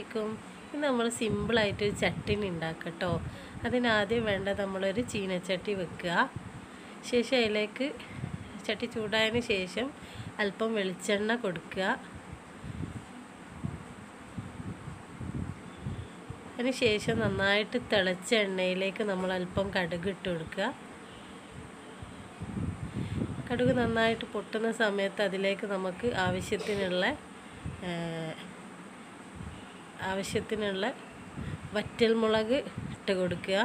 അലൈക്കും. ഇന്ന് നമ്മൾ സിമ്പിളായിട്ടൊരു ചട്ടിനി ഉണ്ടാക്കാം കേട്ടോ. അതിനാദ്യം വേണ്ട നമ്മളൊരു ചീനച്ചട്ടി വെക്കുക. ശേഷം അതിലേക്ക് ചട്ടി ചൂടായതിന് ശേഷം അല്പം വെളിച്ചെണ്ണ കൊടുക്കുക. അതിന് ശേഷം നന്നായിട്ട് തിളച്ച എണ്ണയിലേക്ക് നമ്മൾ അല്പം കടുക് ഇട്ട് കൊടുക്കുക. കടുക് നന്നായിട്ട് പൊട്ടുന്ന സമയത്ത് അതിലേക്ക് നമുക്ക് ആവശ്യത്തിനുള്ള വറ്റൽമുളക് ഇട്ട് കൊടുക്കുക.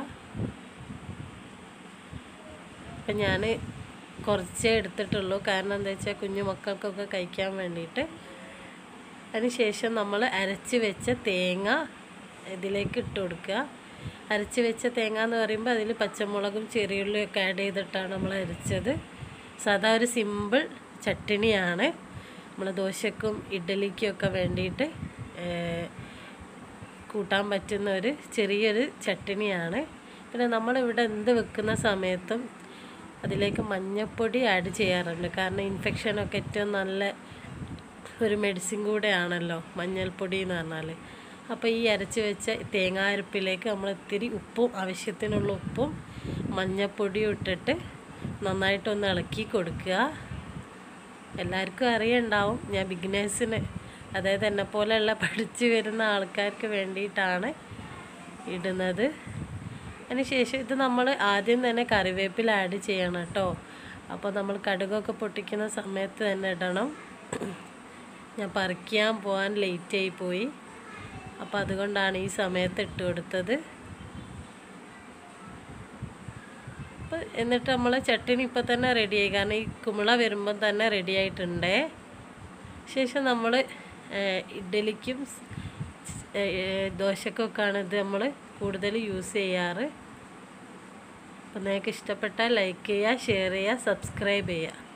അപ്പം ഞാൻ കുറച്ചേ എടുത്തിട്ടുള്ളൂ, കാരണം എന്താ വെച്ചാൽ കുഞ്ഞു മക്കൾക്കൊക്കെ കഴിക്കാൻ വേണ്ടിയിട്ട്. അതിനുശേഷം നമ്മൾ അരച്ച് വെച്ച തേങ്ങ ഇതിലേക്ക് ഇട്ട് കൊടുക്കുക. അരച്ച് വെച്ച തേങ്ങ എന്ന് പറയുമ്പോൾ അതിൽ പച്ചമുളകും ചെറിയുള്ളിയും ഒക്കെ ആഡ് ചെയ്തിട്ടാണ് നമ്മൾ അരച്ചത്. സാധാ ഒരു സിമ്പിൾ ചട്ടിനിയാണ്. നമ്മൾ ദോശക്കും ഇഡ്ഡലിക്കും ഒക്കെ വേണ്ടിയിട്ട് കൂട്ടാൻ പറ്റുന്ന ഒരു ചെറിയൊരു ചട്ടിനിയാണ്. പിന്നെ നമ്മളിവിടെ എന്ത് വെക്കുന്ന സമയത്തും അതിലേക്ക് മഞ്ഞൾപ്പൊടി ആഡ് ചെയ്യാറുണ്ട്, കാരണം ഇൻഫെക്ഷനൊക്കെ ഏറ്റവും നല്ല ഒരു മെഡിസിൻ കൂടെയാണല്ലോ മഞ്ഞൾപ്പൊടി എന്ന് പറഞ്ഞാൽ. അപ്പോൾ ഈ അരച്ച് വെച്ച തേങ്ങാ അരപ്പിലേക്ക് നമ്മൾ ഇത്തിരി ഉപ്പും, ആവശ്യത്തിനുള്ള ഉപ്പും മഞ്ഞൾപ്പൊടിയും ഇട്ടിട്ട് നന്നായിട്ടൊന്ന് ഇളക്കി കൊടുക്കുക. എല്ലാവർക്കും അറിയുണ്ടാവും, ഞാൻ ബിഗിനേഴ്സിന്, അതായത് എന്നെപ്പോലെയുള്ള പഠിച്ചു വരുന്ന ആൾക്കാർക്ക് വേണ്ടിയിട്ടാണ് ഇടുന്നത്. അതിനുശേഷം ഇത് നമ്മൾ ആദ്യം തന്നെ കറിവേപ്പില ആഡ് ചെയ്യണം കേട്ടോ. അപ്പോൾ നമ്മൾ കടുകൊക്കെ പൊട്ടിക്കുന്ന സമയത്ത് തന്നെ ഇടണം. ഞാൻ പറിക്കാൻ പോകാൻ ലേറ്റായി പോയി, അപ്പോൾ അതുകൊണ്ടാണ് ഈ സമയത്ത് ഇട്ട് കൊടുത്തത്. അപ്പോൾ എന്നിട്ട് നമ്മൾ ചട്ടിനി ഇപ്പോൾ തന്നെ റെഡിയായി, കാരണം ഈ കുമിള വരുമ്പം തന്നെ റെഡി ആയിട്ടുണ്ടേ. ശേഷം നമ്മൾ ഇഡ്ഡലിക്കും ദോശക്കൊക്കെയാണ് ഇത് നമ്മൾ കൂടുതൽ യൂസ് ചെയ്യാറ്. അപ്പോൾ നിങ്ങൾക്ക് ഇഷ്ടപ്പെട്ടാൽ ലൈക്ക് ചെയ്യുക, ഷെയർ ചെയ്യുക, സബ്സ്ക്രൈബ് ചെയ്യുക.